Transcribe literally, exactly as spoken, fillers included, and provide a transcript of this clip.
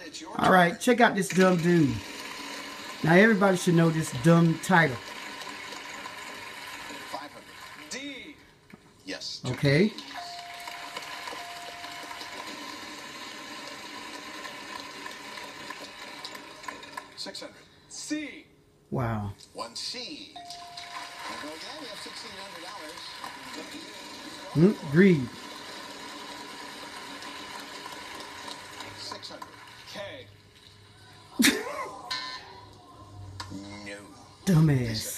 All right, check out this dumb dude. Now everybody should know this dumb title. five hundred. D. Yes. Okay. six hundred. C. Wow. One C. There we go again. We have sixteen hundred dollars. Mm, greed. six hundred. K. No. Dumbass.